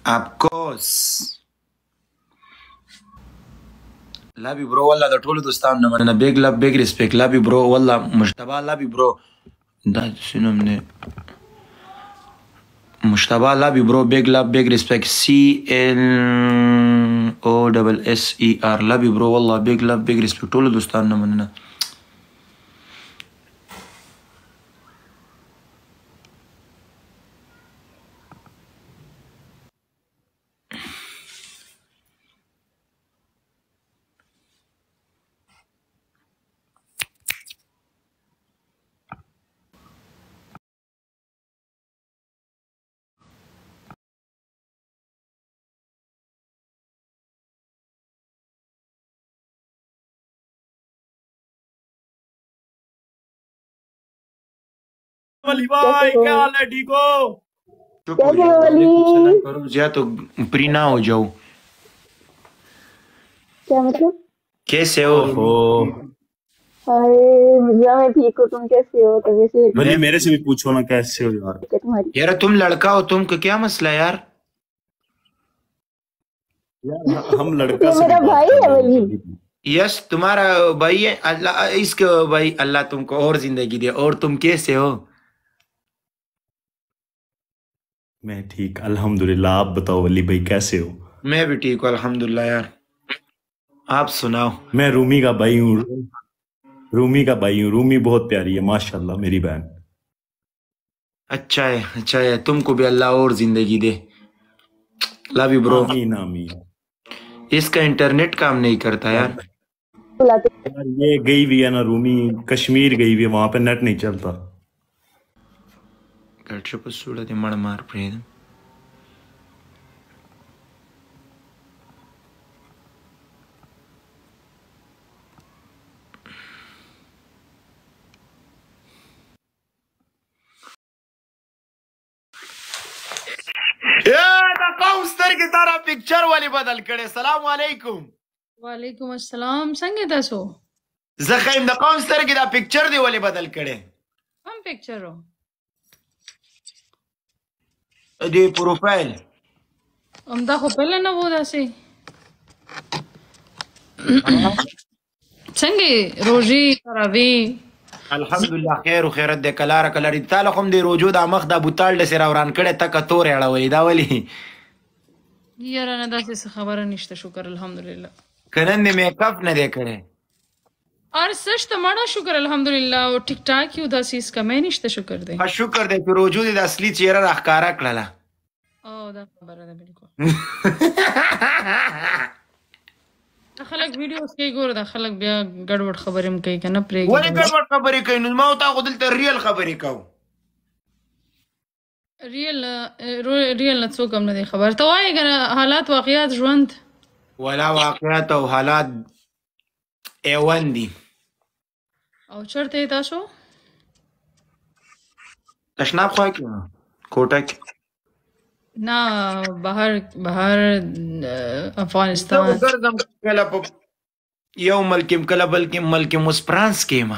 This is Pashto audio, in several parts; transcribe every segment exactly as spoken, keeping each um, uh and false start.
افکورس love you bro والله د ټولو دوستانو نه مننه big love big respect love you bro والله مجتبی love you bro دا څه نوم دی مجتبی love you bro big love big respect C L O S S E R love you bro والله big love big respect ټولو دوستانو نه مننه वली भाई क्या हाल है ठीक हो करो या तो प्री ना हो जाओ क्या मतलब कैसे हो अरे मैं ठीक हूँ तुम कैसे हो तभी से वली मेरे से भी पूछो ना कैसे हो यार तुम्हारी यार तुम लड़का हो तुमको क्या मसला है यार यार हम लड़का से मेरा भाई है वली यस तुम्हारा भाई है अल्लाह इसके भाई अल्लाह तुमको और जिंदगी दे और तुम कैसे हो मैं ठीक अल्हम्दुलिल्लाह आप बताओ वली भाई कैसे हो मैं भी ठीक हूँ अल्हम्दुलिल्लाह यार आप सुनाओ मैं रूमी का भाई हूँ रूमी का भाई हूँ रूमी बहुत प्यारी है माशाल्लाह मेरी बहन अच्छा है अच्छा है तुमको भी अल्लाह और जिंदगी दे लव यू ब्रो आमीन आमीन इसका इंटरनेट काम नहीं करता यार यार ये गई हुई है ना रूमी कश्मीर गई हुई है वहां पे नेट नहीं चलता कट्र सूरत मड़ मार प्रेम की तरह पिक्चर वाली बदल करे सलाम वालेकुम वालेकुम अस्सलाम संगे तसो زخیم د قوم سترګې دا پکچر دی ولې بدل کړي هم پکچر हो دی پروفایل همدا خو پهله نه وو داسې څنګه روزي تراوی الحمدلله خیر و خیرت د کلاره کلاری تعالی کوم دی روجو د مخ د بوتال د سره وران کړي تک تور اړولې دا ولې یاره نه داسې خبره نشته شکر الحمدلله کنن دې میک اپ نه دی کړي और सच तो माड़ा शुक्र अल्हम्दुलिल्लाह और ठीक ठाक ही उदासी इसका मैं निश्ते शुक्र दे हाँ शुक्र दे फिर रोजू दे असली चेहरा राखकारा कळला ओ दा खबर है बिल्कुल खलक वीडियोस के गोर दा खलक बिया गड़बड़ खबर हम कई कना प्रेग वले गड़बड़ खबर कई न ما تا خدل ته ریل خبرې کو ریل ریل نه څوک هم نه خبر ته وای کنه حالات واقعیات ژوند ولا واقعیات او حالات ایوان دي او چرته تاسو تشناب خو کې کوټه کې نه بهر بهر افغانستان ګرځم کله په یو ملک کله بلکې ملک مسپرانس کې ما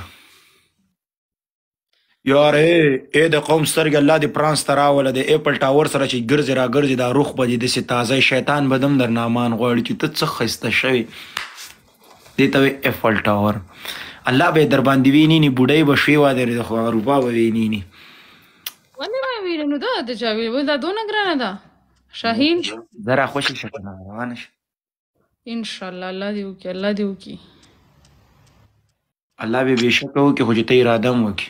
یار اے اے د قوم سترګ الله دی پرانس تراوله د اپل ټاور سره چې ګرځي را ګرځي دا روح بجې د سي تازه شیطان بدم در نامان غوړي چې ته څه خسته شوی دیتا وی ایفل ٹاور اللہ بے در باندې ویني نی بډای بشوي وا در خو اروپا به ویني نی ونه ما ویني دا د چاوي و دا دونه ګرانه ده شاهین زرا خوشی شکنه روانه شه ان شاء الله الله دې وکي الله دې وکي الله به بشک وکي خو ته اراده مو وکي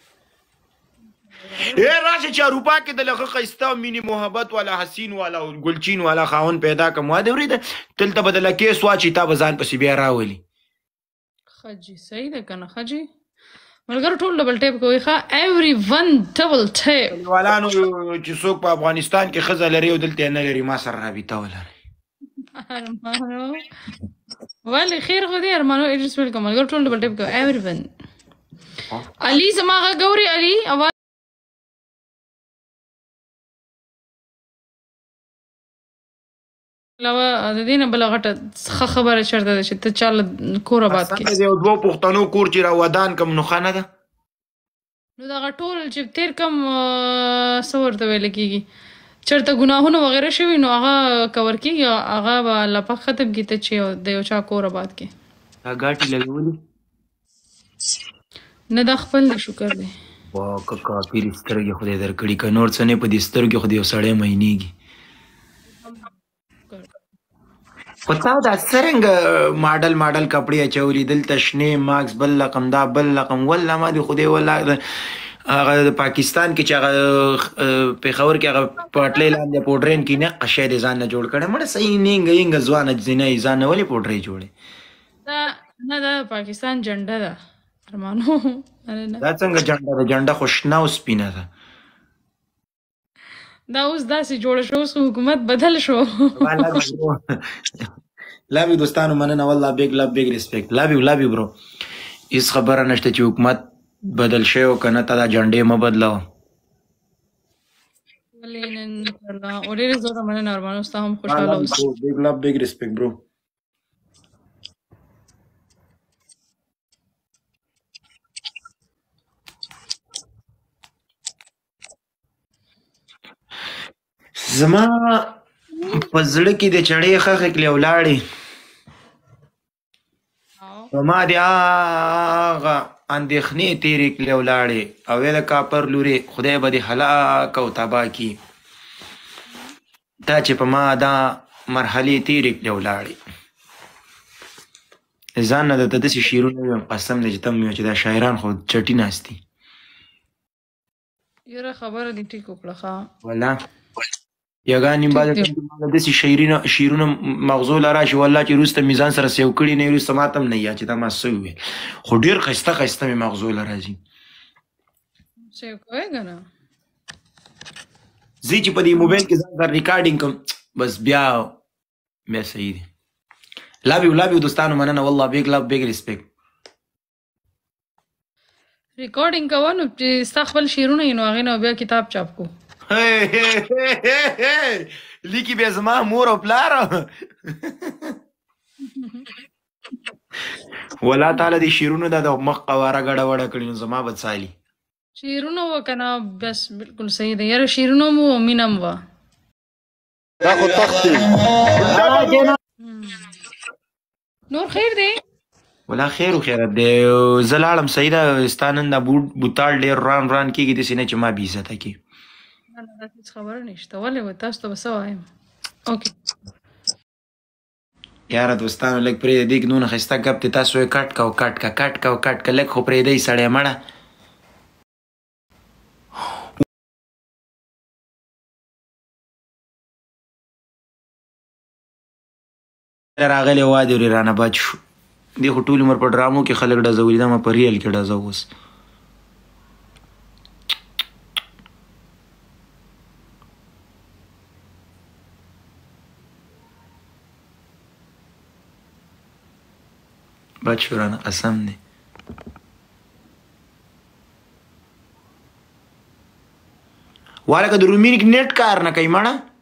اے راشه چې اروپا کې د لغه خيستا مینی محبت والا حسین والا ګلچین والا خاون پیدا کوم دا ورید تل ته بدل کې سوا چې تا بزان پسې بیا راولي خجی صحیح ده کنه خجی ملګر ټول ډبل ټیپ کوي ښا ایوری ون ډبل ټیپ والانو چې څوک په افغانستان کې خزه لري او دلته نه لري ما سره رابطه ولري ارمانو ولی خیر خو دې ارمانو اجس ویلکم ملګر ټول ډبل ټیپ کوي ایوری ون علي زماغه ګوري علي علاوه د دې نه بل غټه خبره چرته ده چې ته چاله کور آباد کړې د یو دوه پښتنو کور چې را ودان کم نښانه ده نو دغه ټول چې تیر کم څه ورته ویل کېږي چرته ګناهونه وغیره شوي نو هغه کور کېږي هغه به الله پاک ختم کړي ته چې د یو چا کور آباد کړي دا ګاټې لګولي نه دا خپل دی شکر دی وا که کافرې سترګې خدای درکړي که نور څه نه په دې سترګې خو د یو سړی مینېږي خو تا دا څرنګه ماډل ماډل کپړې اچولي دلته شنې ماکس بل رقم دا بل رقم والله ما دې خدای والله هغه د پاکستان کې چې هغه پېښور کې هغه پټلۍ لاندې پوډرین کې نه قشی د ځان نه جوړ کړی مړه صحیح نیږه یېږه ځوانه ځینه یې ځان نه ولې پوډرۍ جوړې دا نه دا پاکستان جنډه ده ارمانو دا څنګه جنډه ده جنډه خو شنه او سپینه ده دا اوس داسې جوړه شو اوس حکومت بدل شو لاب یو دوستانو مننه والله بیگ لاب بیگ ریسپیکټ لاب یو لاب یو برو هیڅ خبره نشته چې حکومت بدل شوی او که نه ته دا جنډې مه بدلوه ولې نه انشاءالله او ډېرې زیاته مننه ارمانو ستا هم خوشحاله اوسې بیگ لاب بیگ ریسپیکټ برو زما په زړه کې د چړې خښې کړې ولاړې په ما د هغه اندېښنې تېرې کړې ولاړې او ویې د کاپر لورې خدای به دې هلاک او تباه کړي دا چې په ما دا مرحلې تېرې کړې ولاړې ځان نه درته داسې شعرونه ویم قسم دی چې ته مې چې دا شاعران خو چټي ناست دي یاره خبره دې ټیک وکړه ښه والله یګانې بعد داسې شعرونه شعرونه مغزو له راشي والله چې وروسته مې ځان سره سیو کړي نه وروسته ماته هم نه یاد چې دا ما څه وویل خو ډېر ښایسته ښایسته مې مغزو له راځي سیو کوې که نه زه چې په دې موبایل کې ځان سره ریکارډینګ کوم بس بیا بیا صحیح دی لاب یو لاب یو دوستانو مننه والله بیګ لاب بیګ ریسپیکټ ریکارډینګ کوه نو چې ستا خپل شعرونه یې نو هغې نه بیا کتاب چاپ کو لیکي بیا زما مور او پلار والله تعالی دې شعرونو دا د مخ قواره ګډه وډه کړي نو زما به څالي شعرونه وه که نه بس بلکل صحیح دی یاره شعرونه مو و مینه م وه دا خو تخت دی نور خیر دی ولا خیر و خیرت دی زه لاړم صحیح ده ستا نن دا بوتال ډېر ران ران کېږي داسې نه چې ما بې عزته کړي نه نه داسې هېڅ خبره نشته ولې وه تاسو ته به څه وایم اوکې یاره دوستانو لږ پرېږده دې کې دونه ښایسته ګپ دی تاسو یې کټ کو کټ که کټ کو کټ که لږ خو پرېږدئ سړی مړه راغلی وادي ورې رانه بچ شو دې خو ټول عمر په ډرامو کې خلک ډزولي دا ما په ریل کې ډزه اوس بچ شو رانه قسم دی واله که د رومي نیټ کار نه کوي مړه